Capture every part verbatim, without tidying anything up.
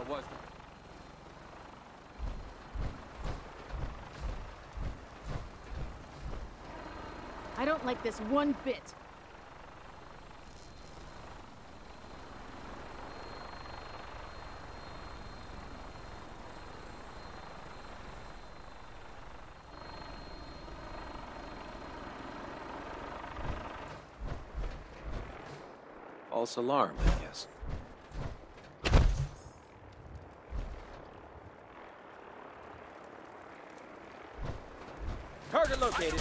What was that? I don't like this one bit. False alarm, I guess. Target located.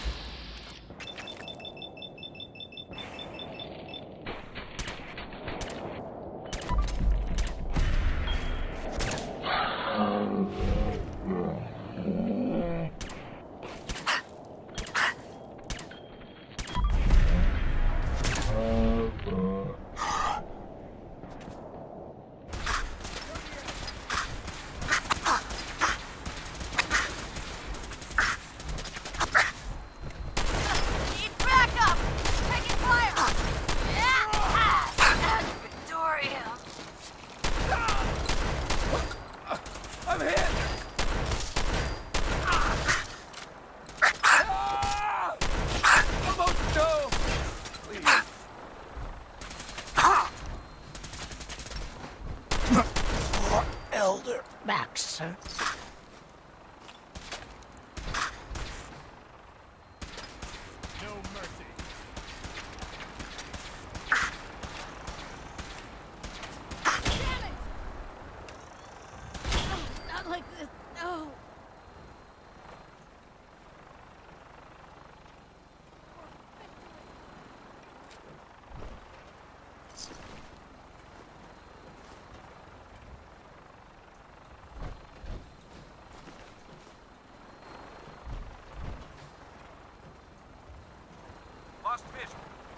I'm hit! Ah! Almost no! Please. Poor Elder Max, sir. No mercy. Damn it! Oh, not like this. No. Lost vision.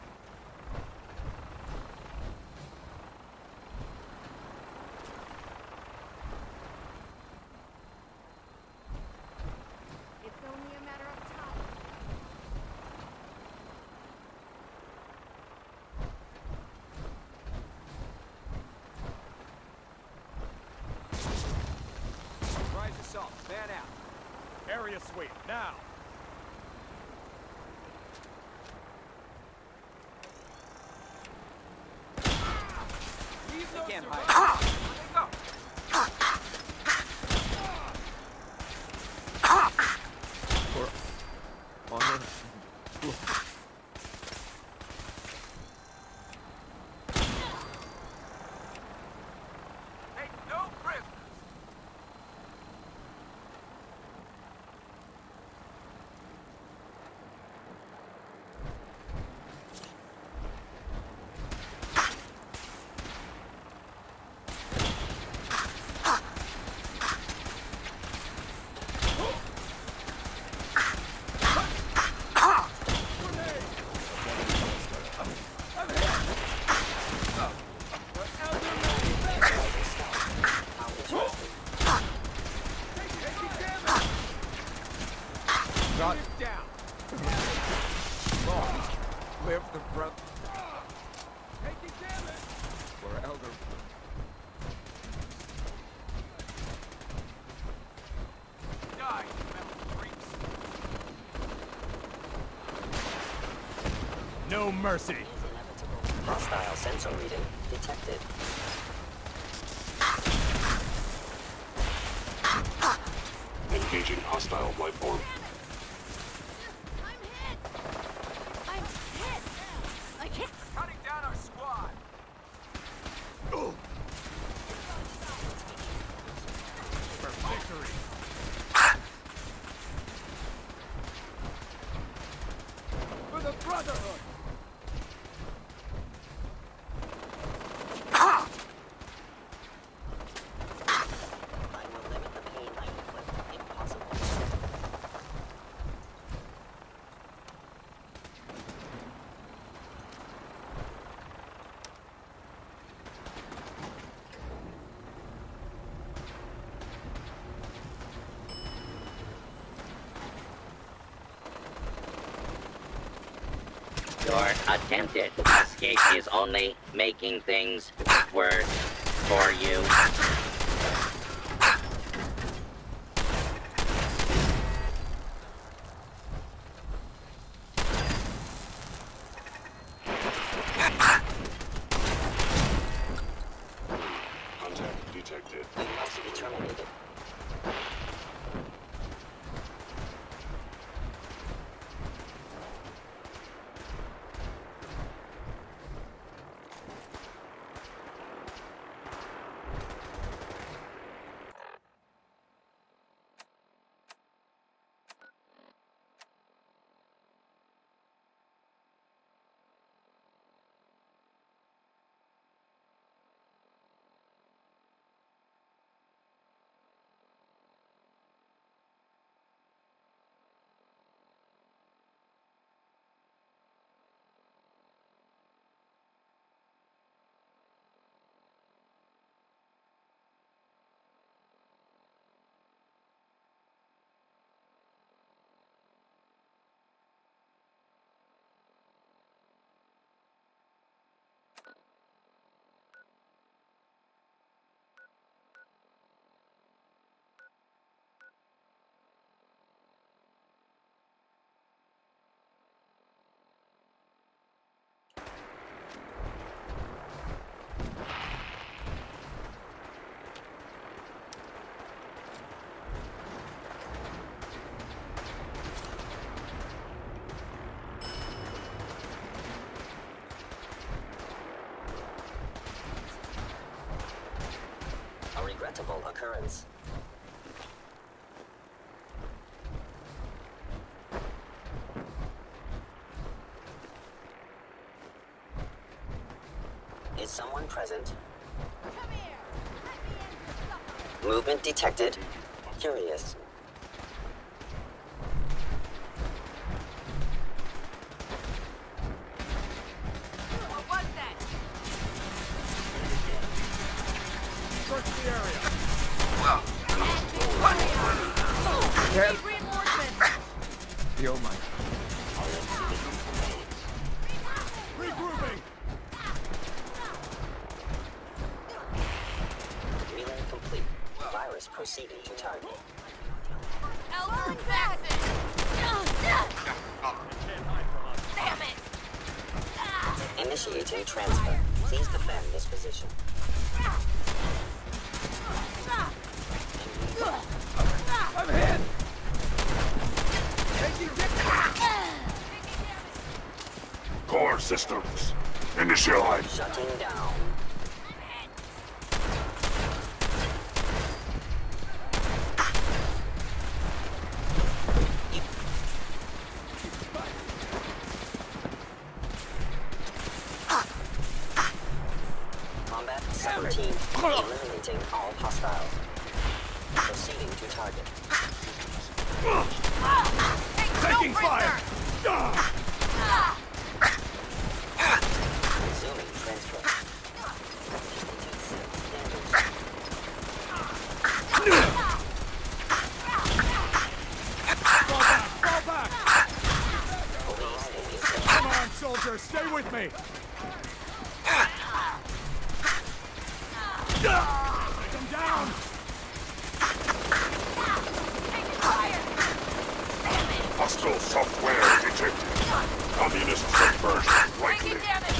It's only a matter of time. Surprise assault. Man out. Area sweep, now! They can't hide. Let go. Or on Take no prisoners. Got it down. Lord, live the brother. Taking damage. For Elder. Die, you metal freaks. No mercy. Hostile sensor reading detected. Engaging hostile life form. I'm hit. I'm hit. I can't. Cutting down our squad. For victory. For the Brotherhood. I will limit the pain I inflict if possible. Your attempted escape is only making things worse for you. interference. Is someone present? Come here. Let me end your suffering. Movement detected. Curious. What was that? Search the area. Need reinforcements. Yo, my. Regrouping. Relay complete. Virus proceeding to target. Elder Jackson. Can't hide from us. Damn it. Initiating transfer. Please defend this position. I'm hit! Taking damage! Core systems. Initialize. Shutting down. Combat seventeen. Eliminating all hostiles. Proceeding to target. Taking fire. Resuming transfer. Fall back. Fall back. Police in Come on, soldier. Stay with me. Come down. Hostile software detected. Communist subversion likely. Taking damage.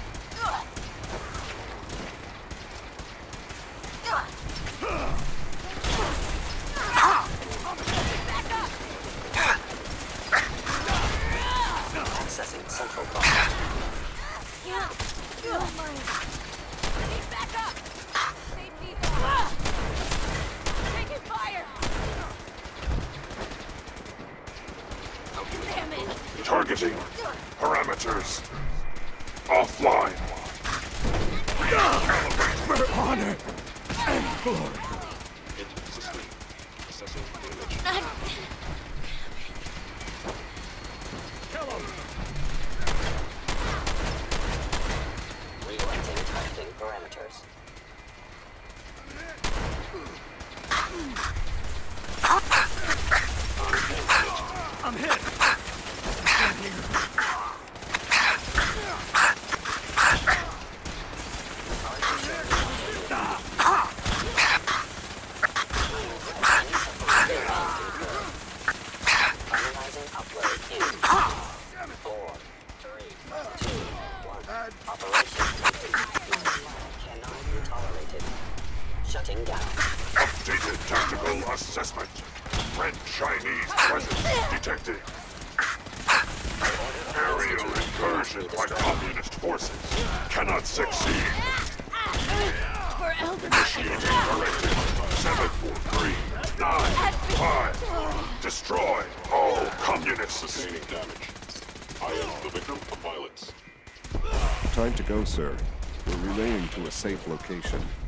accessing central car. Need backup. Safety. Taking fire. Damn it. Targeting. Parameters. Offline. For honor and glory. Hit sustained. Assessing damage. Kill him. Reorienting testing parameters. I'm hit. Finalizing upload in four, three, two, one. Operation complete. Cannot be tolerated. Shutting down. Updated tactical assessment. Red Chinese presence detected. Aerial incursion by communist forces cannot succeed. For Elder Initiating directive seven four three nine five. Destroy all communists. Sustaining damage. I am the victim of violence. Time to go, sir. We're relaying to a safe location.